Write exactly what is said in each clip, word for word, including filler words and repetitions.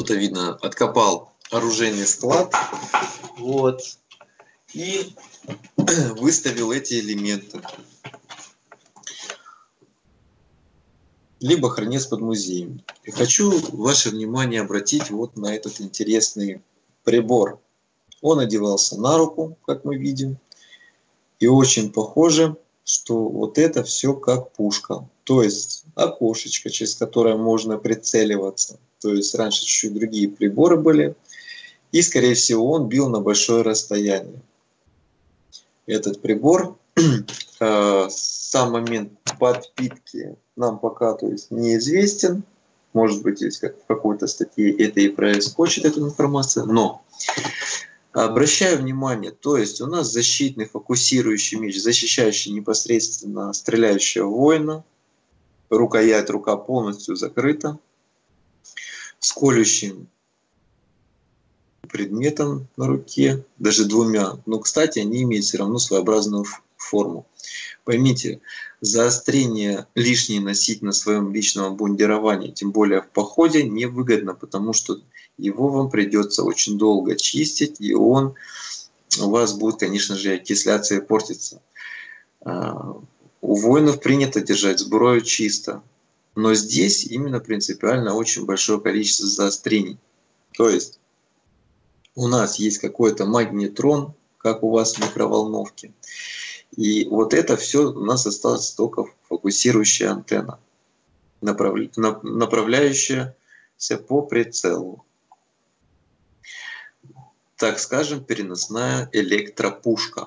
кто-то, видно, откопал оружейный склад, вот, и выставил эти элементы. Либо хранится под музеем. И хочу ваше внимание обратить вот на этот интересный прибор. Он одевался на руку, как мы видим, и очень похоже, что вот это все как пушка. То есть окошечко, через которое можно прицеливаться. То есть раньше чуть-чуть другие приборы были. И, скорее всего, он бил на большое расстояние. Этот прибор, сам момент подпитки нам пока, то есть, неизвестен. Может быть, здесь как в какой-то статье это и проскочит, эта информация. Но обращаю внимание, то есть у нас защитный фокусирующий меч, защищающий непосредственно стреляющего воина. Рукоять, рука полностью закрыта. С колющим предметом на руке, даже двумя. Но, кстати, они имеют все равно своеобразную форму. Поймите, заострение лишнее носить на своем личном обмундировании, тем более в походе, невыгодно, потому что его вам придется очень долго чистить, и он у вас будет, конечно же, окисляться и портиться. У воинов принято держать сброю чисто, но здесь именно принципиально очень большое количество заострений. То есть у нас есть какой-то магнетрон, как у вас в микроволновке. И вот это все у нас осталось только фокусирующая антенна, направляющаяся по прицелу. Так скажем, переносная электропушка.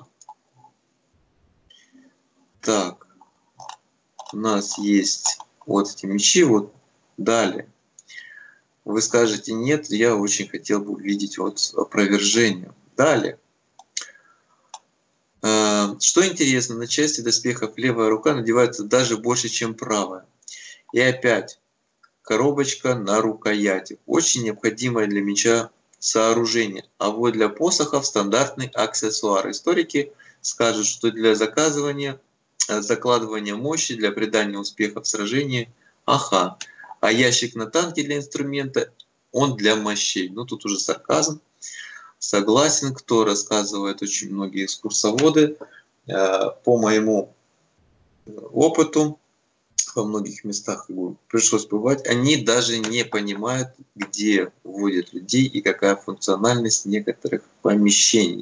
Так, у нас есть вот эти мечи, вот далее. Вы скажете, нет, я очень хотел бы увидеть вот опровержение. Далее. Что интересно, на части доспехов левая рука надевается даже больше, чем правая. И опять, коробочка на рукояти. Очень необходимое для меча сооружение. А вот для посохов стандартный аксессуар. Историки скажут, что для заказывания, закладывания мощи, для придания успеха в сражении, аха. А ящик на танке для инструмента, он для мощей. Ну, тут уже сарказм. Согласен, кто рассказывает очень многие экскурсоводы. По моему опыту, во многих местах пришлось бывать, они даже не понимают, где вводят людей и какая функциональность некоторых помещений.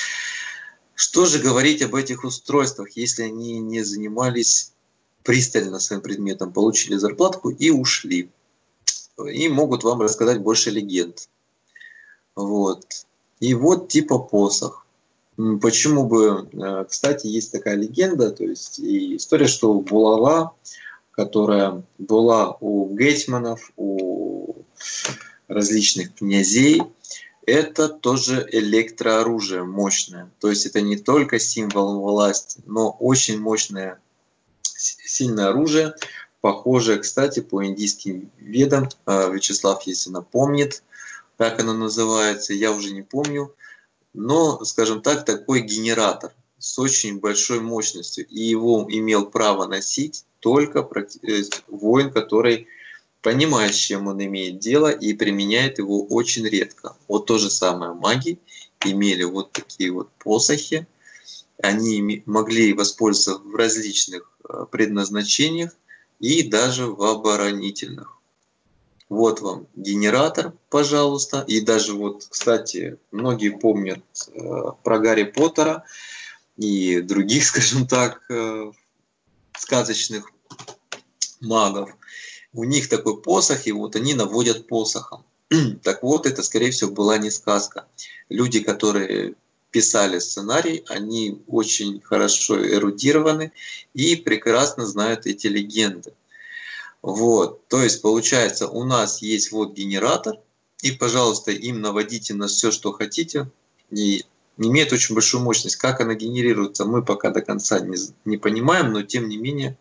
Что же говорить об этих устройствах, если они не занимались пристально своим предметом, получили зарплатку и ушли? И могут вам рассказать больше легенд. Вот. И вот типа посох. Почему бы, кстати, есть такая легенда, то есть и история, что булава, которая была у гетьманов, у различных князей, это тоже электрооружие мощное. То есть это не только символ власти, но очень мощное, сильное оружие, похожее, кстати, по индийским ведам. Вячеслав, если напомнит, как оно называется, я уже не помню. Но, скажем так, такой генератор с очень большой мощностью. И его имел право носить только воин, который понимает, с чем он имеет дело, и применяет его очень редко. Вот то же самое маги имели вот такие вот посохи. Они могли воспользоваться в различных предназначениях и даже в оборонительных. Вот вам генератор, пожалуйста. И даже вот, кстати, многие помнят э, про Гарри Поттера и других, скажем так, э, сказочных магов. У них такой посох, и вот они наводят посохом. Так вот, это, скорее всего, была не сказка. Люди, которые писали сценарий, они очень хорошо эрудированы и прекрасно знают эти легенды. Вот, то есть получается, у нас есть вот генератор, и, пожалуйста, им наводите на все, что хотите, и имеет очень большую мощность. Как она генерируется, мы пока до конца не, не понимаем, но тем не менее,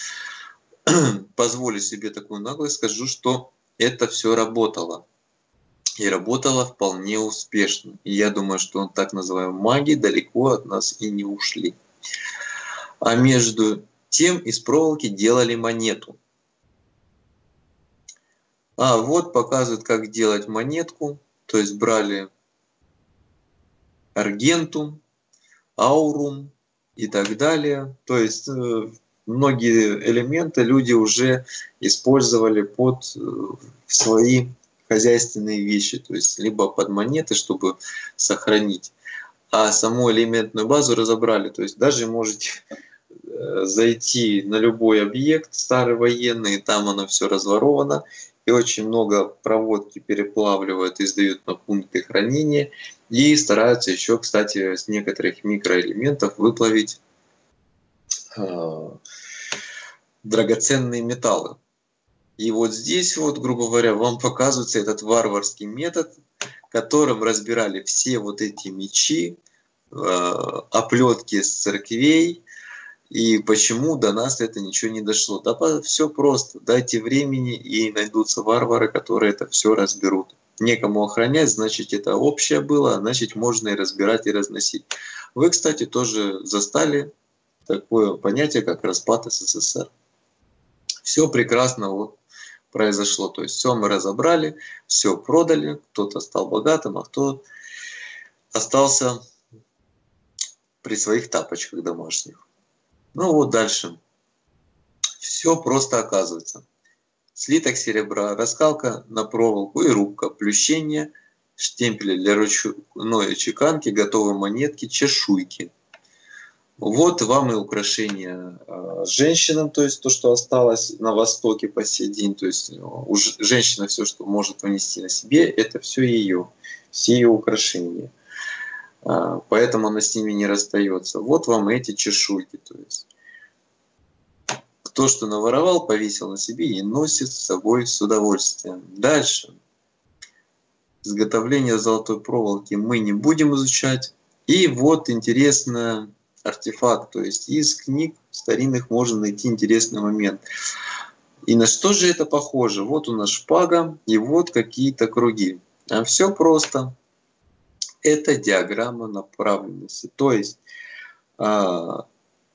позволю себе такую наглость, скажу, что это все работало. И работало вполне успешно. И я думаю, что так называемые маги далеко от нас и не ушли. А между тем из проволоки делали монету. А вот показывают, как делать монетку. То есть брали аргентум, аурум и так далее. То есть э, многие элементы люди уже использовали под э, свои хозяйственные вещи. То есть либо под монеты, чтобы сохранить. А саму элементную базу разобрали. То есть даже можете э, зайти на любой объект старый военный, и там оно все разворовано. И очень много проводки переплавливают и сдают на пункты хранения. И стараются еще, кстати, с некоторых микроэлементов выплавить э, драгоценные металлы. И вот здесь вот, грубо говоря, вам показывается этот варварский метод, которым разбирали все вот эти мечи, э, оплетки с церквей. И почему до нас это ничего не дошло? Да все просто. Дайте времени, и найдутся варвары, которые это все разберут. Некому охранять, значит, это общее было, значит, можно и разбирать, и разносить. Вы, кстати, тоже застали такое понятие, как распад СССР. Все прекрасно вот произошло. То есть все мы разобрали, все продали, кто-то стал богатым, а кто остался при своих тапочках домашних. Ну вот дальше. Все просто оказывается. Слиток серебра, раскалка на проволоку и рубка, плющение, штемпели для ручной чеканки, готовые монетки, чешуйки. Вот вам и украшения э, женщинам, то есть то, что осталось на Востоке по сей день. То есть у женщины все, что может понести на себе, это все ее, все ее украшения. Э, поэтому она с ними не расстается. Вот вам эти чешуйки. То есть кто что наворовал, повесил на себе и носит с собой с удовольствием. Дальше. Изготовление золотой проволоки мы не будем изучать. И вот интересный артефакт. То есть из книг старинных можно найти интересный момент. И на что же это похоже? Вот у нас шпага и вот какие-то круги. А все просто. Это диаграмма направленности. То есть а,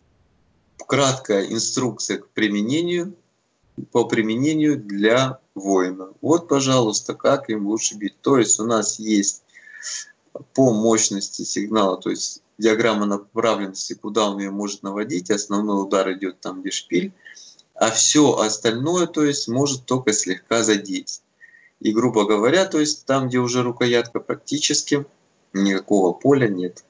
краткая инструкция к применению, по применению для воина. Вот, пожалуйста, как им лучше бить. То есть у нас есть по мощности сигнала, то есть диаграмма направленности, куда он ее может наводить, основной удар идет там, где шпиль, а все остальное, то есть, может только слегка задеть. И, грубо говоря, то есть там, где уже рукоятка, практически никакого поля нет.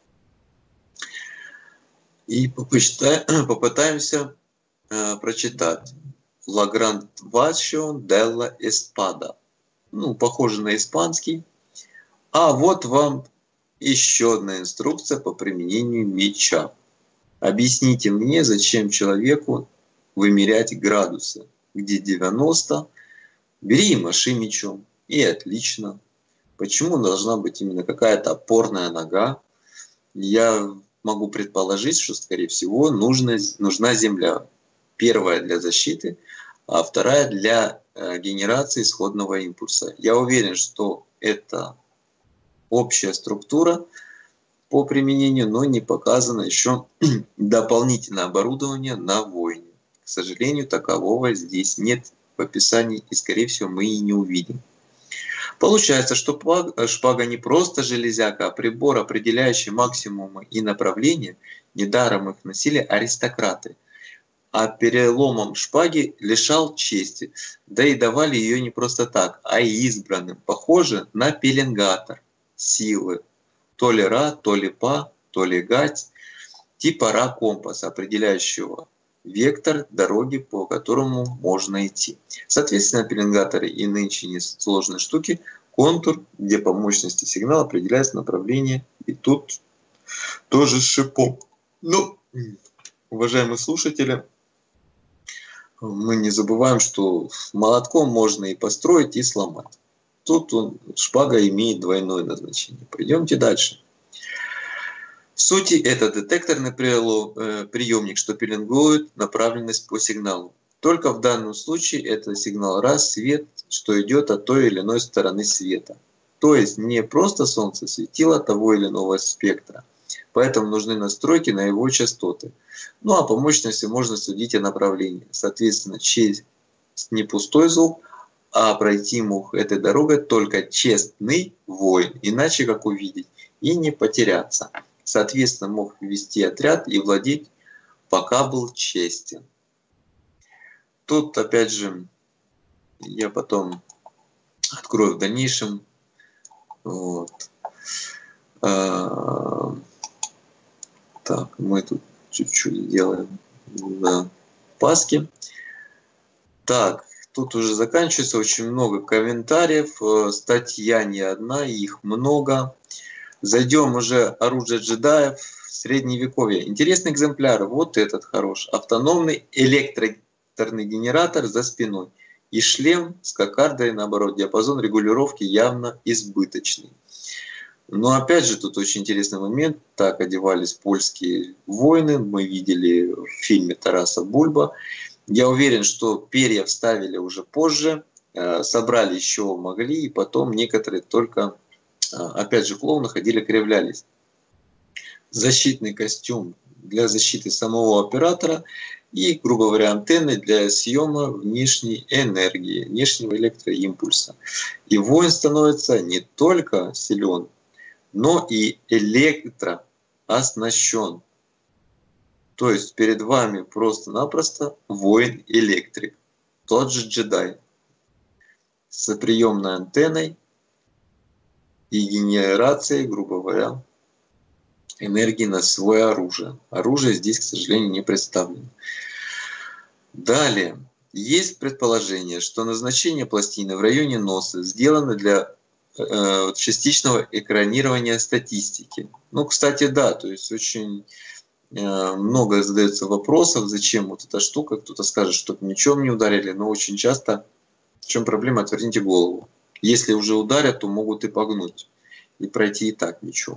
И попытаемся э, прочитать. La Grandvación de la Espada. Ну, похоже на испанский. А вот вам еще одна инструкция по применению меча. Объясните мне, зачем человеку вымерять градусы. Где девяносто, бери и маши мечом. И отлично. Почему должна быть именно какая-то опорная нога? Я могу предположить, что, скорее всего, нужна, нужна земля. Первая для защиты, а вторая для э, генерации исходного импульса. Я уверен, что это общая структура по применению, но не показано еще дополнительное оборудование на войне. К сожалению, такового здесь нет в описании, и, скорее всего, мы и не увидим. Получается, что шпага не просто железяка, а прибор, определяющий максимумы и направления. Недаром их носили аристократы. А переломом шпаги лишал чести. Да и давали ее не просто так, а и избранным. Похоже на пеленгатор силы. То ли ра, то ли па, то ли гать. Типа ра компаса, определяющего вектор дороги, по которому можно идти. Соответственно, пеленгаторы и нынче несложные штуки, контур, где по мощности сигнала определяется направление, и тут тоже с шипом. Ну, уважаемые слушатели, мы не забываем, что молотком можно и построить, и сломать. Тут он, шпага имеет двойное назначение. Пойдемте дальше. В сути, это детекторный приемник, что пеленгует направленность по сигналу. Только в данном случае это сигнал раз, свет, что идет от той или иной стороны света. То есть не просто солнце светило того или иного спектра. Поэтому нужны настройки на его частоты. Ну а по мощности можно судить о направлении. Соответственно, через не пустой звук, а пройти мог этой дорогой только честный воин, иначе как увидеть и не потеряться. Соответственно, мог вести отряд и владеть, пока был честен. Тут, опять же, я потом открою в дальнейшем. Вот. А, так, мы тут чуть-чуть сделаем на паске. Так, тут уже заканчивается. Очень много комментариев. Статья не одна, их много. Зайдем уже оружие джедаев в средневековье. Интересный экземпляр. Вот этот хорош. Автономный электромоторный генератор за спиной. И шлем с кокардой, наоборот, диапазон регулировки явно избыточный. Но опять же, тут очень интересный момент. Так одевались польские воины. Мы видели в фильме Тараса Бульба. Я уверен, что перья вставили уже позже. Собрали еще могли. И потом некоторые только, опять же, клоуны ходили, кривлялись. Защитный костюм для защиты самого оператора. И, грубо говоря, антенны для съема внешней энергии, внешнего электроимпульса. И воин становится не только силен, но и электрооснащен. То есть перед вами просто-напросто воин-электрик, тот же джедай, с приемной антенной и генерацией, грубо говоря, энергии на свое оружие. Оружие здесь, к сожалению, не представлено. Далее. Есть предположение, что назначение пластины в районе носа сделано для э, частичного экранирования статистики. Ну, кстати, да, то есть очень э, много задается вопросов, зачем вот эта штука. Кто-то скажет, чтобы ничем не ударили, но очень часто в чем проблема, отверните голову. Если уже ударят, то могут и погнуть, и пройти и так ничего.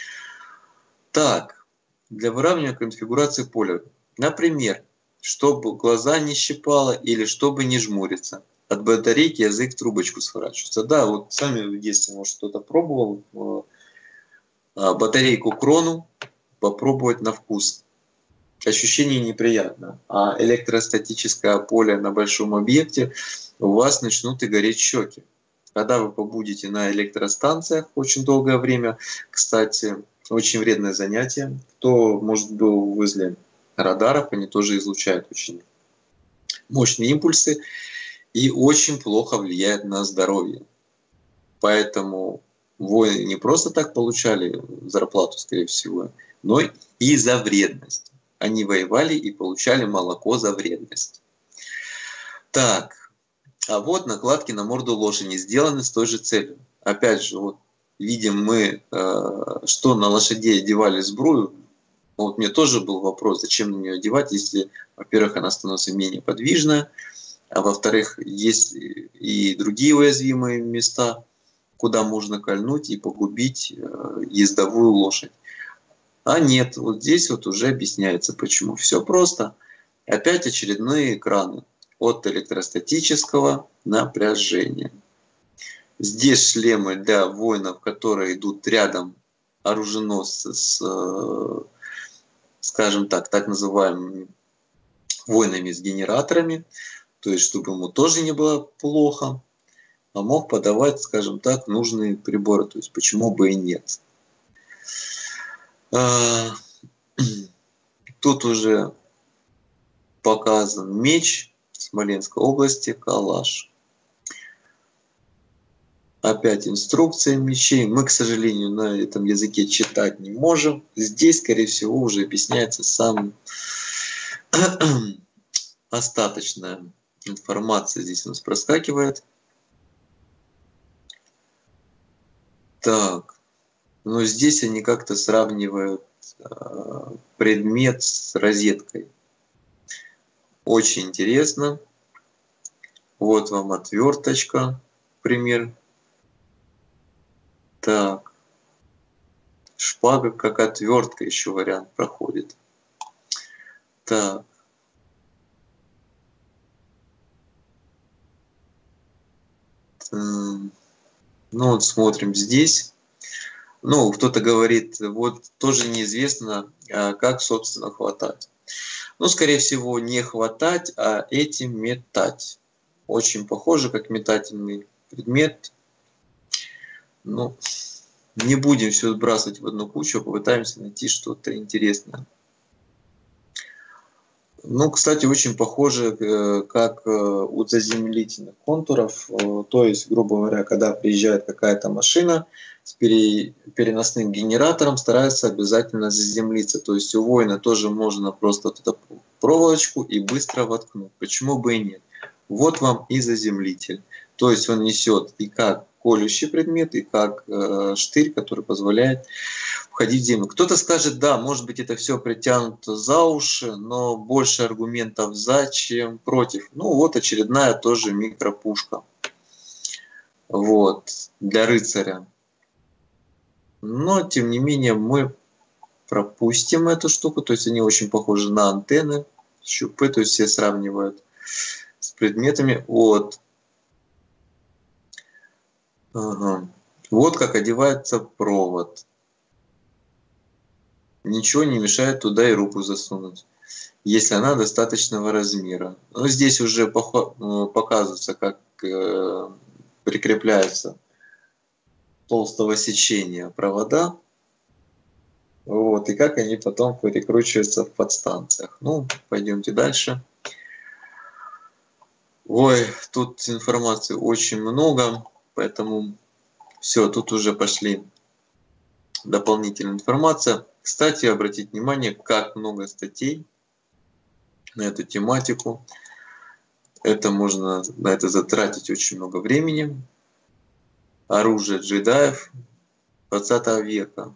Так, для выравнивания конфигурации поля. Например, чтобы глаза не щипало или чтобы не жмуриться. От батарейки язык в трубочку сворачивается. Да, вот сами в детстве, может, кто-то пробовал батарейку Крону попробовать на вкус. Ощущение неприятно. А электростатическое поле на большом объекте у вас начнут и гореть щеки. Когда вы побудете на электростанциях очень долгое время, кстати, очень вредное занятие. Кто, может, был возле радаров, они тоже излучают очень мощные импульсы и очень плохо влияют на здоровье. Поэтому воины не просто так получали зарплату, скорее всего, но и за вредность. Они воевали и получали молоко за вредность. Так, а вот накладки на морду лошади сделаны с той же целью. Опять же, вот видим мы, что на лошадей одевали сбрую. Вот мне тоже был вопрос, зачем на нее одевать, если, во-первых, она становится менее подвижная, а во-вторых, есть и другие уязвимые места, куда можно кольнуть и погубить ездовую лошадь. А нет, вот здесь вот уже объясняется, почему. Все просто. Опять очередные экраны от электростатического напряжения. Здесь шлемы для воинов, которые идут рядом, оруженосцы с, скажем так, так называемыми воинами с генераторами. То есть, чтобы ему тоже не было плохо, а мог подавать, скажем так, нужные приборы. То есть, почему бы и нет. Тут уже показан меч Смоленской области, калаш. Опять инструкция мечей. Мы, к сожалению, на этом языке читать не можем. Здесь, скорее всего, уже объясняется сам остаточная информация. Здесь у нас проскакивает. Так. Но здесь они как-то сравнивают предмет с розеткой. Очень интересно. Вот вам отверточка, пример. Так. Шпага как отвертка, еще вариант проходит. Так. Ну вот смотрим здесь. Ну, кто-то говорит, вот тоже неизвестно, как, собственно, хватать. Ну, скорее всего, не хватать, а этим метать. очень похоже, как метательный предмет. Ну, не будем все сбрасывать в одну кучу, а попытаемся найти что-то интересное. Ну, кстати, очень похоже, как у заземлительных контуров. То есть, грубо говоря, когда приезжает какая-то машина с переносным генератором, старается обязательно заземлиться. То есть у воина тоже можно просто вот эту проволочку и быстро воткнуть. Почему бы и нет? Вот вам и заземлитель. То есть он несет и как колющий предмет, и как э, штырь, который позволяет входить в землю. Кто-то скажет, да, может быть, это все притянуто за уши, но больше аргументов за, чем против. Ну вот очередная тоже микропушка. Вот, для рыцаря. Но, тем не менее, мы пропустим эту штуку. То есть они очень похожи на антенны, щупы, то есть все сравнивают с предметами. Вот. Ага. Вот как одевается провод. Ничего не мешает туда и руку засунуть, если она достаточного размера. Но здесь уже показывается, как э, прикрепляются толстого сечения провода. Вот, и как они потом перекручиваются в подстанциях. Ну, пойдемте дальше. Ой, тут информации очень много, поэтому все, тут уже пошли дополнительная информация. Кстати, обратите внимание, как много статей на эту тематику. Это можно на это затратить очень много времени. Оружие джедаев двадцатого века.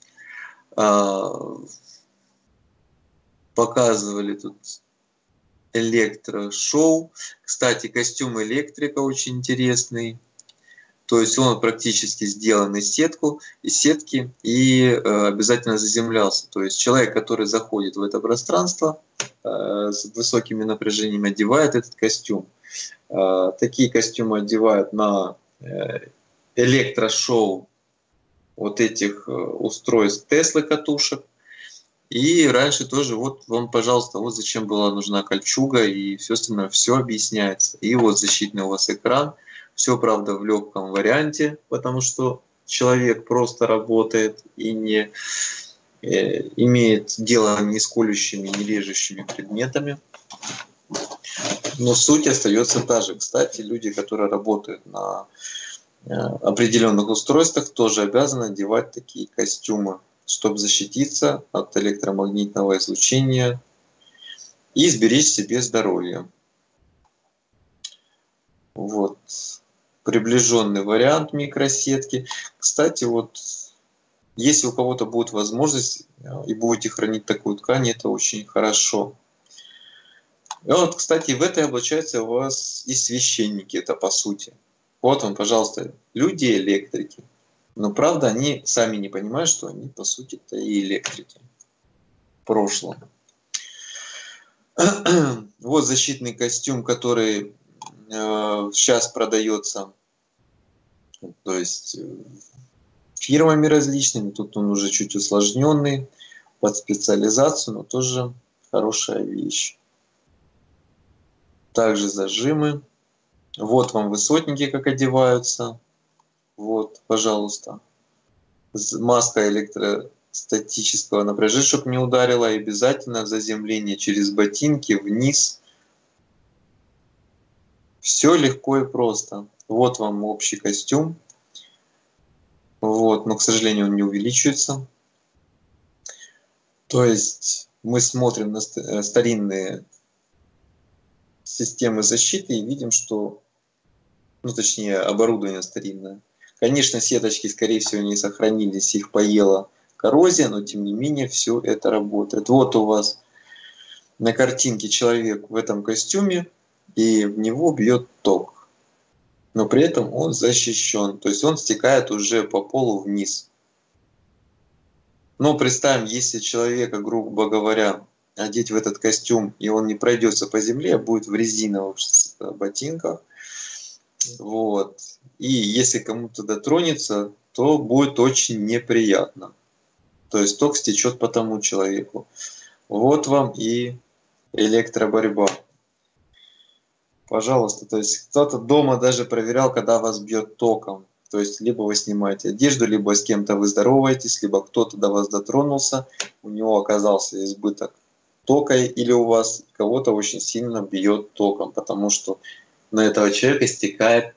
Показывали тут электрошоу. Кстати, костюм электрика очень интересный. То есть он практически сделан из сетку, из сетки и э, обязательно заземлялся. То есть человек, который заходит в это пространство э, с высокими напряжениями, одевает этот костюм. Э, такие костюмы одевают на э, электрошоу вот этих э, устройств Теслы катушек. И раньше тоже, вот вам, пожалуйста, вот зачем была нужна кольчуга и все остальное, все объясняется. И вот защитный у вас экран. Все, правда, в легком варианте, потому что человек просто работает и не э, имеет дело ни с колющими, ни режущими предметами. Но суть остается та же. Кстати, люди, которые работают на э, определенных устройствах, тоже обязаны одевать такие костюмы, чтобы защититься от электромагнитного излучения и сберечь себе здоровье. Вот. Приближенный вариант микросетки. Кстати, вот если у кого-то будет возможность и будете хранить такую ткань, это очень хорошо. И вот, кстати, в это облачаются у вас и священники, это по сути. Вот вам, пожалуйста, люди-электрики. Но правда, они сами не понимают, что они по сути-то и электрики в прошлом. Вот защитный костюм, который сейчас продается, то есть фирмами различными. Тут он уже чуть усложненный под специализацию, но тоже хорошая вещь. Также зажимы. Вот вам высотники как одеваются. Вот, пожалуйста. Маска электростатического напряжения, чтобы не ударила, и обязательно заземление через ботинки вниз. Все легко и просто. Вот вам общий костюм. Вот, но, к сожалению, он не увеличивается. То есть мы смотрим на старинные системы защиты и видим, что, ну, точнее, оборудование старинное. Конечно, сеточки, скорее всего, не сохранились, их поела коррозия, но, тем не менее, все это работает. Вот у вас на картинке человек в этом костюме, и в него бьет ток. Но при этом он защищен, то есть он стекает уже по полу вниз. Но представим, если человека, грубо говоря, одеть в этот костюм, и он не пройдется по земле, а будет в резиновых ботинках. Вот. И если кому-то дотронется, то будет очень неприятно. То есть ток стечет по тому человеку. Вот вам и электроборьба. Пожалуйста, то есть кто-то дома даже проверял, когда вас бьет током. То есть либо вы снимаете одежду, либо с кем-то вы здороваетесь, либо кто-то до вас дотронулся, у него оказался избыток тока, или у вас кого-то очень сильно бьет током, потому что на этого человека стекает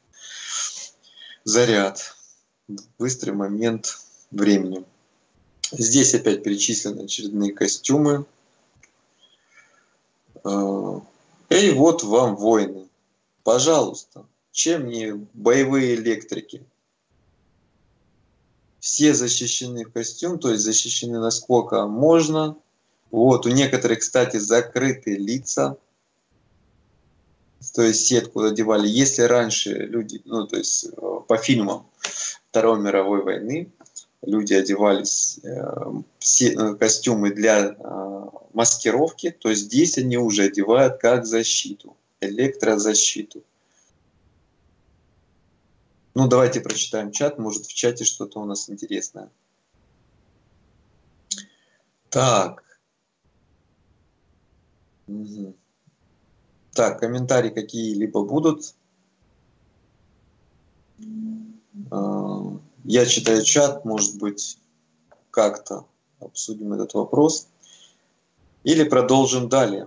заряд в быстрый момент времени. Здесь опять перечислены очередные костюмы. И вот вам воины. Пожалуйста, чем не боевые электрики? Все защищены в костюм, то есть защищены насколько можно. Вот, у некоторых, кстати, закрыты лица. То есть сетку одевали. Если раньше люди, ну то есть по фильмам Второй мировой войны, люди одевались э, все костюмы для э, маскировки, то здесь они уже одевают как защиту, электрозащиту. Ну, давайте прочитаем чат, может в чате что-то у нас интересное. Так. Угу. Так, комментарии какие-либо будут? Я читаю чат, может быть, как-то обсудим этот вопрос. Или продолжим далее.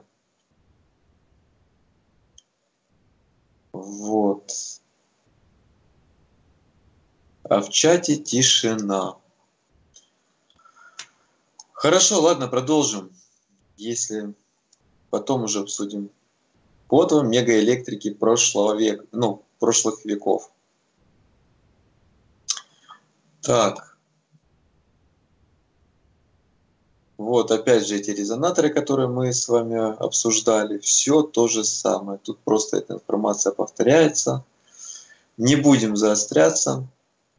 Вот. А в чате тишина. Хорошо, ладно, продолжим. Если потом уже обсудим. Вот вам мегаэлектрики прошлого века, ну, прошлых веков. Так. Вот опять же эти резонаторы, которые мы с вами обсуждали. Все то же самое. Тут просто эта информация повторяется. Не будем заостряться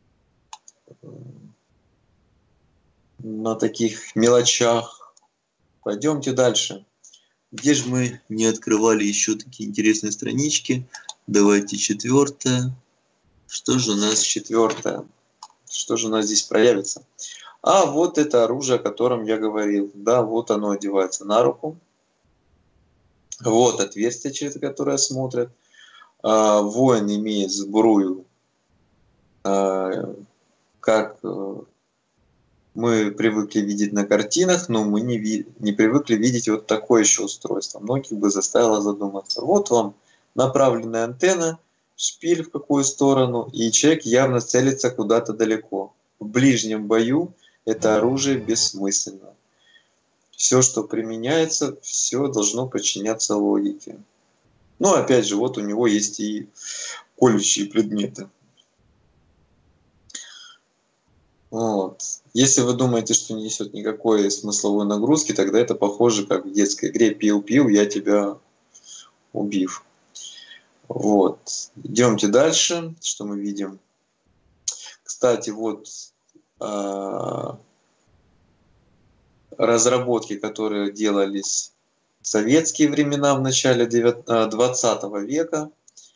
на таких мелочах. Пойдемте дальше. Где же мы не открывали еще такие интересные странички? Давайте четвертое. Что же у нас четвертое? Что же у нас здесь проявится? А вот это оружие, о котором я говорил. Да, вот оно одевается на руку. Вот отверстие, через которое смотрят. А, воин имеет сбрую, а, как мы привыкли видеть на картинах, но мы не, ви не привыкли видеть вот такое еще устройство. Многих бы заставило задуматься. Вот вам направленная антенна, шпиль в какую сторону, и человек явно целится куда-то далеко. В ближнем бою это оружие бессмысленно. Все, что применяется, все должно подчиняться логике. Но опять же, вот у него есть и колющие предметы. Вот. Если вы думаете, что не несет никакой смысловой нагрузки, тогда это похоже, как в детской игре «пил-пил, я тебя убив». Вот. Идемте дальше. Что мы видим? Кстати, вот а, разработки, которые делались в советские времена в начале двадцатого века.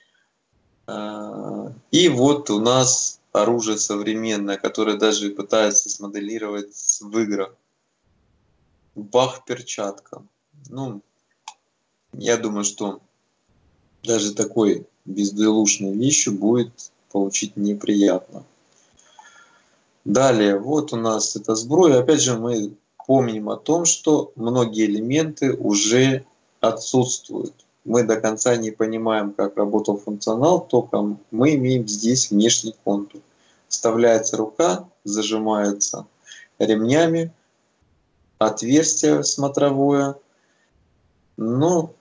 А, и вот у нас оружие современное, которое даже пытается смоделировать в играх. Бах-перчатка. Ну, я думаю, что даже такой безделушной вещью будет получить неприятно. Далее, вот у нас эта сбруя. Опять же, мы помним о том, что многие элементы уже отсутствуют. Мы до конца не понимаем, как работал функционал, только мы имеем здесь внешний контур. Вставляется рука, зажимается ремнями, отверстие смотровое, ну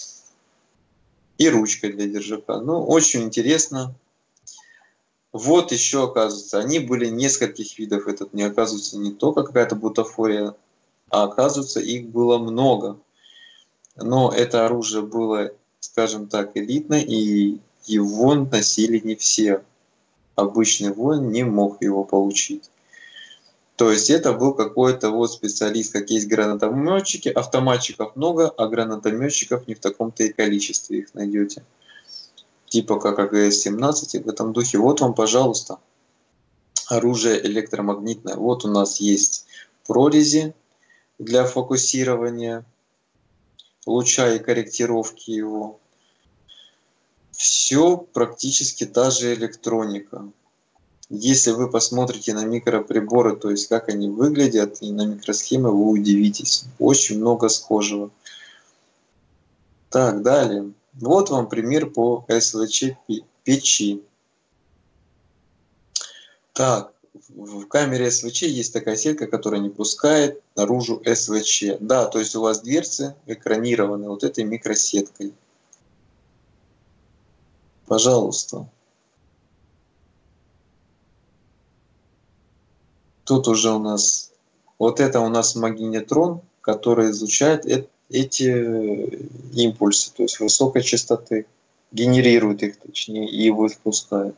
и ручка для держака. Ну, очень интересно. Вот еще, оказывается, они были нескольких видов. Этот не оказывается не только какая-то бутафория, а оказывается их было много. Но это оружие было, скажем так, элитное, и его носили не все. Обычный воин не мог его получить. То есть это был какой-то вот специалист, как есть гранатометчики, автоматчиков много, а гранатометчиков не в таком-то и количестве их найдете. Типа как А Г С семнадцать и в этом духе. Вот вам, пожалуйста, оружие электромагнитное. Вот у нас есть прорези для фокусирования луча и корректировки его. Все практически даже электроника. Если вы посмотрите на микроприборы, то есть как они выглядят, и на микросхемы, вы удивитесь. Очень много схожего. Так, далее. Вот вам пример по эс вэ че печи. Так, в камере эс вэ че есть такая сетка, которая не пускает наружу эс вэ че. Да, то есть у вас дверцы экранированы вот этой микросеткой. Пожалуйста. Тут уже у нас, вот это у нас магнетрон, который излучает эти импульсы, то есть высокой частоты, генерирует их точнее и выпускает.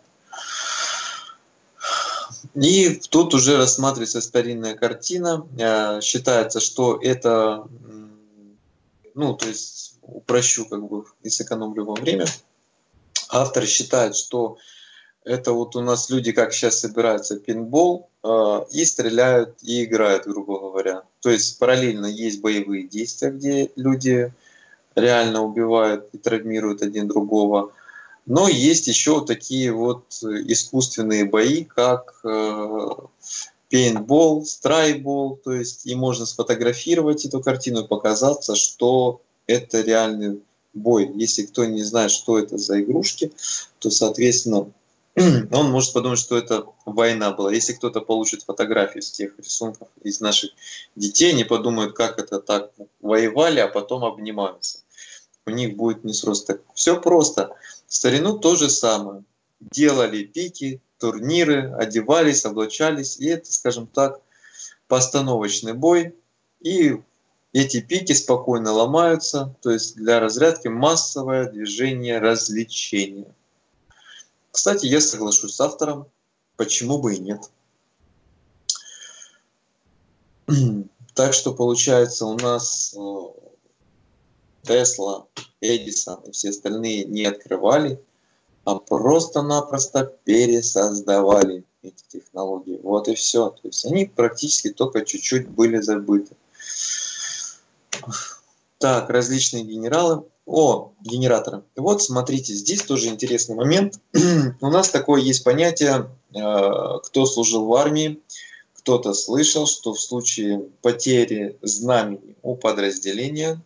И тут уже рассматривается старинная картина. Считается, что это, ну, то есть упрощу как бы и сэкономлю вам время. Автор считает, что это вот у нас люди, как сейчас собираются пейнтбол, э, и стреляют, и играют, грубо говоря. То есть параллельно есть боевые действия, где люди реально убивают и травмируют один другого. Но есть еще такие вот искусственные бои, как э, пейнтбол, страйкбол. То есть и можно сфотографировать эту картину и показаться, что это реальный бой. Если кто не знает, что это за игрушки, то, соответственно, он может подумать, что это война была. Если кто-то получит фотографии с тех рисунков из наших детей, они подумают, как это так воевали, а потом обнимаются. У них будет несрост. Все просто. В старину то же самое. Делали пики, турниры, одевались, облачались. И это, скажем так, постановочный бой. И эти пики спокойно ломаются. То есть для разрядки массовое движение развлечения. Кстати, я соглашусь с автором, почему бы и нет. Так что получается у нас Тесла, Эдисон и все остальные не открывали, а просто-напросто пересоздавали эти технологии. Вот и все. То есть они практически только чуть-чуть были забыты. Так, различные генералы. О, генераторы. Вот смотрите, здесь тоже интересный момент. У нас такое есть понятие, кто служил в армии, кто-то слышал, что в случае потери знамени у подразделения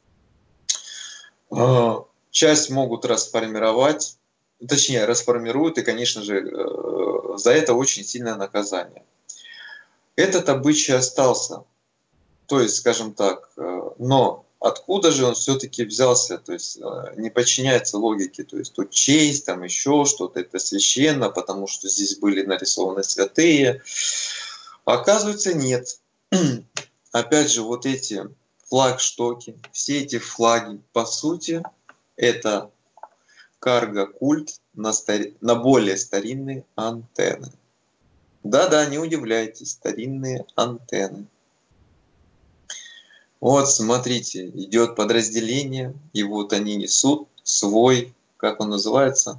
часть могут расформировать, точнее расформируют, и, конечно же, за это очень сильное наказание. Этот обычай остался, то есть, скажем так, но откуда же он все-таки взялся, то есть не подчиняется логике, то есть тут честь, там еще что-то, это священно, потому что здесь были нарисованы святые. Оказывается, нет. Опять же, вот эти флагштоки, все эти флаги, по сути, это карго-культ на, стари... на более старинные антенны. Да-да, не удивляйтесь, старинные антенны. Вот, смотрите, идет подразделение, и вот они несут свой, как он называется,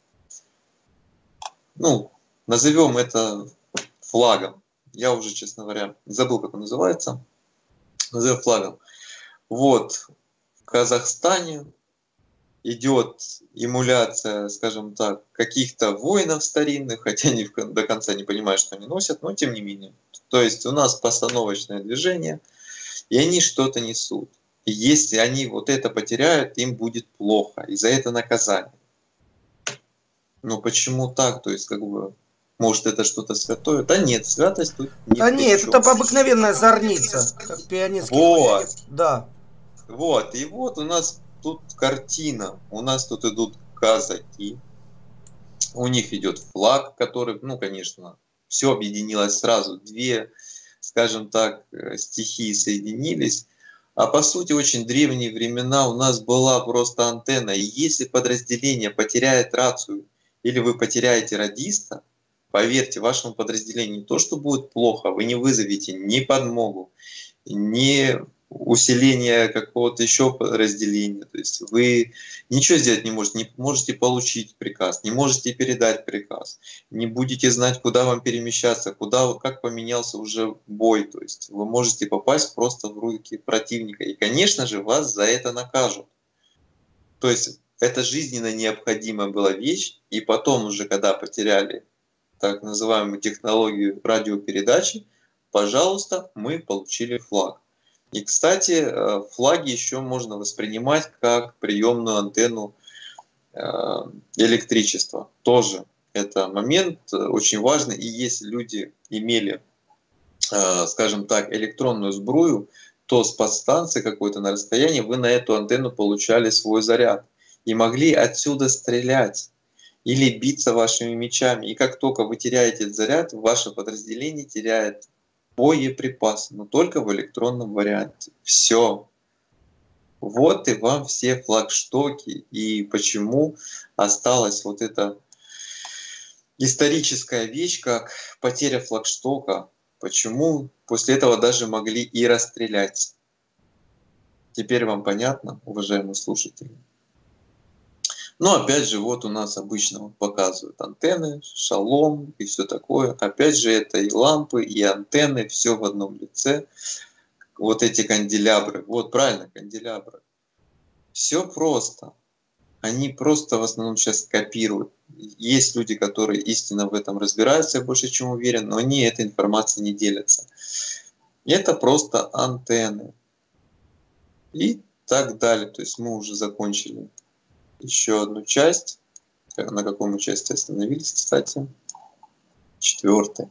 ну, назовем это флагом. Я уже, честно говоря, забыл, как он называется. Назовем флагом. Вот, в Казахстане идет эмуляция, скажем так, каких-то воинов старинных, хотя они до конца не понимают, что они носят, но тем не менее. То есть у нас постановочное движение, и они что-то несут. И если они вот это потеряют, им будет плохо. И за это наказание. Но почему так? То есть, как бы, может, это что-то святое? Да нет, святость тут не Да при нет, чем. это обыкновенная зорница, как пионерский Вот. флаг. Да. Вот. И вот у нас тут картина. У нас тут идут казаки. У них идет флаг, который, ну, конечно, все объединилось сразу. Две, скажем так, стихии соединились. А по сути, очень древние времена у нас была просто антенна. И если подразделение потеряет рацию, или вы потеряете радиста, поверьте, вашему подразделению не то, что будет плохо, вы не вызовете ни подмогу, ни усиление какого-то еще подразделения. То есть вы ничего сделать не можете, не можете получить приказ, не можете передать приказ, не будете знать, куда вам перемещаться, куда, как поменялся уже бой. То есть вы можете попасть просто в руки противника. И, конечно же, вас за это накажут. То есть это жизненно необходимая была вещь, и потом уже, когда потеряли так называемую технологию радиопередачи, пожалуйста, мы получили флаг. И, кстати, флаги еще можно воспринимать как приемную антенну электричества. Тоже это момент очень важный. И если люди имели, скажем так, электронную сбрую, то с подстанции какой-то на расстоянии вы на эту антенну получали свой заряд и могли отсюда стрелять или биться вашими мечами. И как только вы теряете этот заряд, ваше подразделение теряет боеприпасы, но только в электронном варианте. Все. Вот и вам все флагштоки. И почему осталась вот эта историческая вещь, как потеря флагштока. Почему после этого даже могли и расстрелять. Теперь вам понятно, уважаемые слушатели? Но опять же, вот у нас обычно вот показывают антенны, шалом и все такое. Опять же, это и лампы, и антенны, все в одном лице. Вот эти канделябры. Вот правильно, канделябры. Все просто. Они просто в основном сейчас копируют. Есть люди, которые истинно в этом разбираются, я больше чем уверен, но они этой информацией не делятся. Это просто антенны. И так далее. То есть мы уже закончили еще одну часть. На какой мы части остановились, кстати? Четвертой.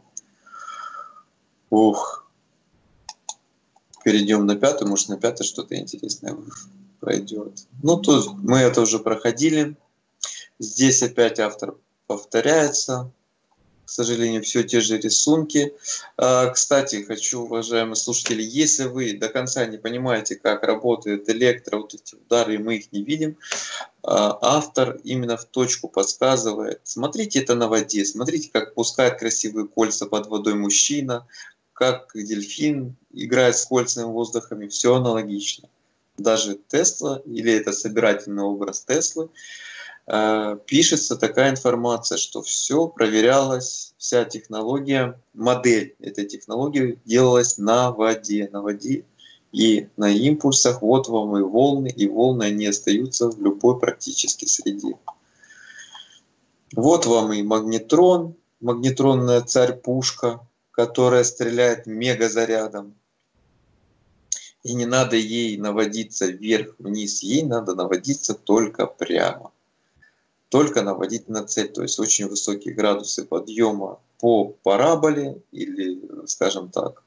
Ух. Перейдем на пятую. Может, на пятой что-то интересное пройдет. Ну, тут мы это уже проходили. Здесь опять автор повторяется. К сожалению, все те же рисунки. Кстати, хочу, уважаемые слушатели, если вы до конца не понимаете, как работает электро, вот эти удары, мы их не видим, автор именно в точку подсказывает. Смотрите это на воде, смотрите, как пускает красивые кольца под водой мужчина, как дельфин играет с кольцами воздухами, все аналогично. Даже Тесла, или это собирательный образ Теслы, пишется такая информация, что все проверялось, вся технология, модель этой технологии делалась на воде, на воде и на импульсах. Вот вам и волны, и волны, они остаются в любой практически среде. Вот вам и магнетрон, магнетронная царь-пушка, которая стреляет мегазарядом. И не надо ей наводиться вверх-вниз, ей надо наводиться только прямо. Только наводить на цель, то есть очень высокие градусы подъема по параболе или, скажем так,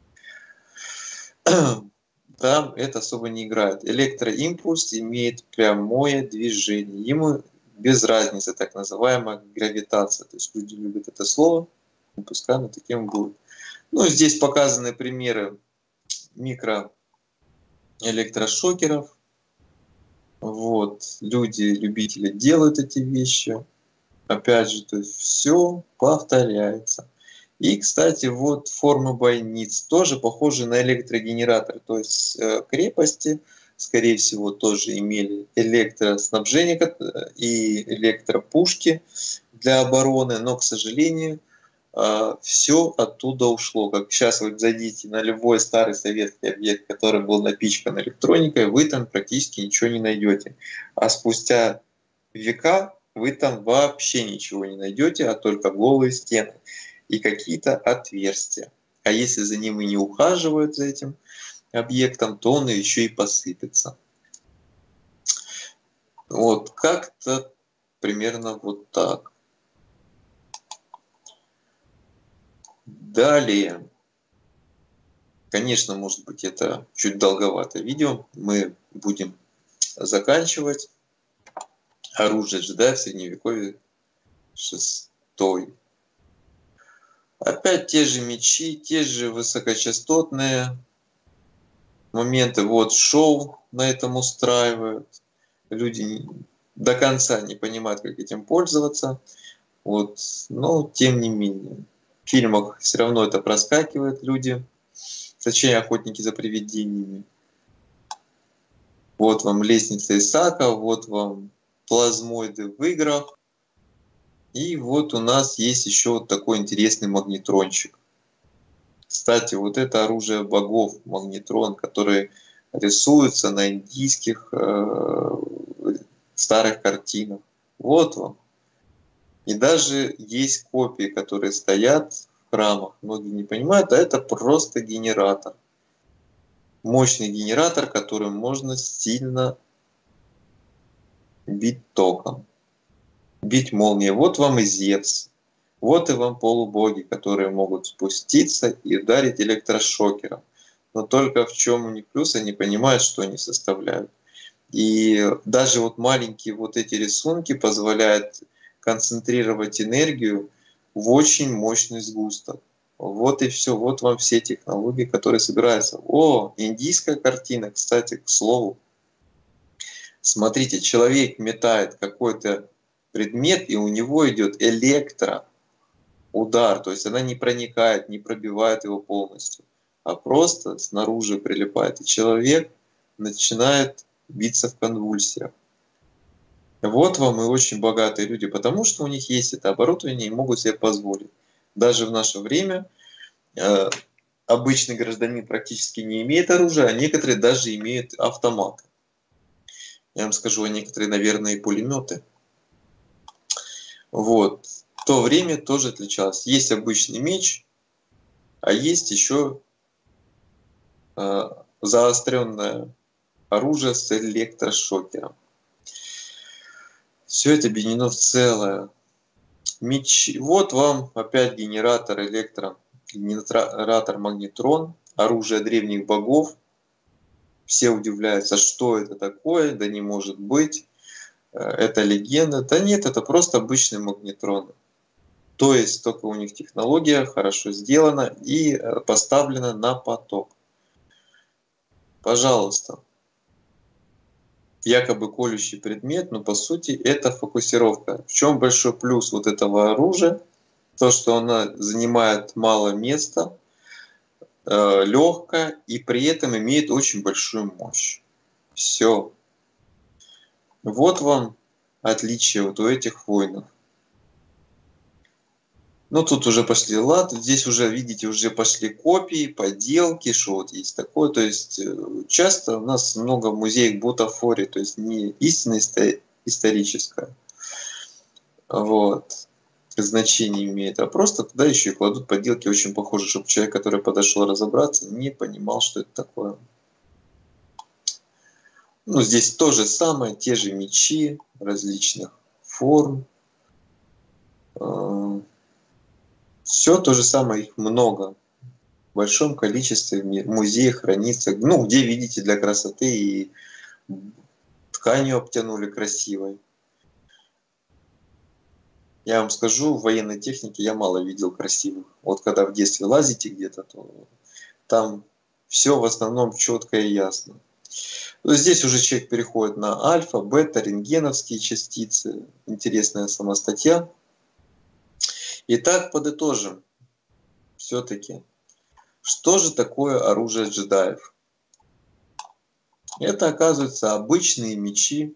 там это особо не играет. Электроимпульс имеет прямое движение, ему без разницы так называемая гравитация, то есть люди любят это слово, пускай оно таким будет. Ну, здесь показаны примеры микроэлектрошокеров. Вот, люди, любители делают эти вещи. Опять же, то есть все повторяется. И, кстати, вот формы бойниц тоже похожи на электрогенератор. То есть э, крепости, скорее всего, тоже имели электроснабжение и электропушки для обороны, но, к сожалению, все оттуда ушло. Как сейчас вы зайдите на любой старый советский объект, который был напичкан электроникой, вы там практически ничего не найдете. А спустя века вы там вообще ничего не найдете, а только голые стены и какие-то отверстия. А если за ним и не ухаживают, за этим объектом, то он еще и посыпется. Вот как-то примерно вот так. Далее, конечно, может быть, это чуть долговато видео, мы будем заканчивать. Оружие джедая в средневековье шестой. Опять те же мечи, те же высокочастотные моменты. Вот шоу на этом устраивают. Люди до конца не понимают, как этим пользоваться. Вот, но тем не менее. В фильмах все равно это проскакивает, люди, точнее охотники за привидениями. Вот вам лестница Исаака, вот вам плазмоиды в играх. И вот у нас есть еще вот такой интересный магнетрончик. Кстати, вот это оружие богов, магнетрон, который рисуется на индийских э, старых картинах. Вот вам. И даже есть копии, которые стоят в храмах. Многие не понимают, а это просто генератор. Мощный генератор, которым можно сильно бить током, бить молнией. Вот вам и Зевс. Вот и вам полубоги, которые могут спуститься и ударить электрошокером. Но только в чем у них плюс, они понимают, что они составляют. И даже вот маленькие вот эти рисунки позволяют концентрировать энергию в очень мощный сгусток. Вот и все, вот вам все технологии, которые собираются. О, индийская картина, кстати, к слову. Смотрите, человек метает какой-то предмет, и у него идет электро удар, то есть она не проникает, не пробивает его полностью, а просто снаружи прилипает, и человек начинает биться в конвульсиях. Вот вам и очень богатые люди, потому что у них есть это оборудование и могут себе позволить. Даже в наше время э, обычный гражданин практически не имеет оружия, а некоторые даже имеют автоматы. Я вам скажу, а некоторые, наверное, и пулеметы. Вот. В то время тоже отличалось. Есть обычный меч, а есть еще э, заостренное оружие с электрошокером. Все это объединено в целое. Меч. Вот вам опять генератор электро, генератор магнетрон, оружие древних богов. Все удивляются, что это такое, да не может быть, это легенда. Да нет, это просто обычный магнетрон. То есть только у них технология хорошо сделана и поставлена на поток. Пожалуйста. Якобы колющий предмет, но по сути это фокусировка. В чем большой плюс вот этого оружия? То, что оно занимает мало места, э, легко и при этом имеет очень большую мощь. Все. Вот вам отличие вот у этих воинов. Ну, тут уже пошли лад, здесь уже, видите, уже пошли копии, поделки, что вот есть такое. То есть часто у нас много в музеях бутафории, то есть не истинно историческое вот, значение имеет, а просто туда еще и кладут поделки очень похожие, чтобы человек, который подошел разобраться, не понимал, что это такое. Ну, здесь то же самое, те же мечи различных форм. Все то же самое, их много. В большом количестве в музеях хранится. Ну, где видите для красоты и тканью обтянули красивой. Я вам скажу, в военной технике я мало видел красивых. Вот когда в детстве лазите где-то, то там все в основном четко и ясно. Здесь уже человек переходит на альфа, бета, рентгеновские частицы. Интересная сама статья. Итак, подытожим. Все-таки, что же такое оружие джедаев? Это, оказывается, обычные мечи,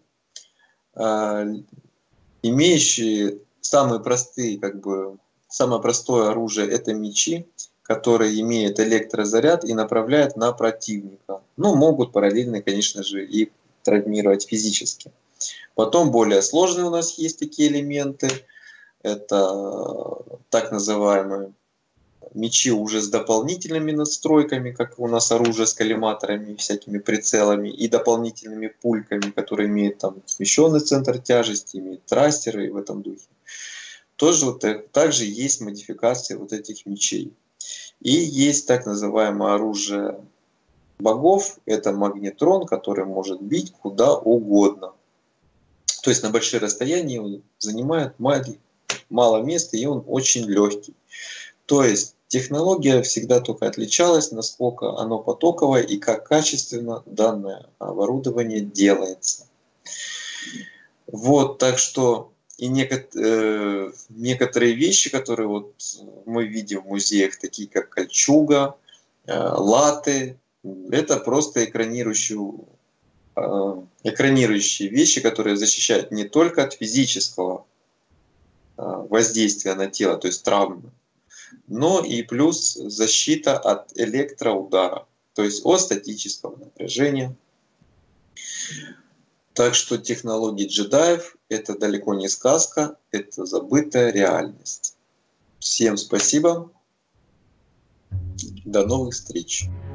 имеющие самые простые, как бы, самое простое оружие – это мечи, которые имеют электрозаряд и направляют на противника. Ну, могут параллельно, конечно же, и травмировать физически. Потом более сложные у нас есть такие элементы. Это так называемые мечи уже с дополнительными настройками, как у нас оружие с коллиматорами, всякими прицелами и дополнительными пульками, которые имеют там смещенный центр тяжести, имеют трастеры и в этом духе. Тоже вот также есть модификации вот этих мечей. И есть так называемое оружие богов, это магнетрон, который может бить куда угодно. То есть на большие расстояния он занимает мало места и он очень легкий. То есть технология всегда только отличалась, насколько оно потоковое и как качественно данное оборудование делается. Вот, так что и некоторые, некоторые вещи, которые вот мы видим в музеях, такие как кольчуга, латы, это просто экранирующие, экранирующие вещи, которые защищают не только от физического воздействия на тело, то есть травмы, но и плюс защита от электроудара, то есть от статического напряжения. Так что технологии джедаев – это далеко не сказка, это забытая реальность. Всем спасибо. До новых встреч.